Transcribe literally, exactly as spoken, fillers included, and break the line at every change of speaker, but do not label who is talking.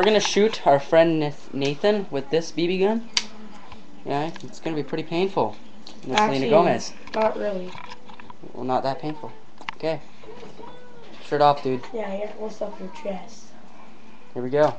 We're gonna shoot our friend Nathan with this B B gun. Yeah, it's gonna be pretty painful. Miss Selena Gomez.
Not really.
Well, not that painful. Okay. Shirt off, dude.
Yeah, yeah. What's up your chest?
Here we go.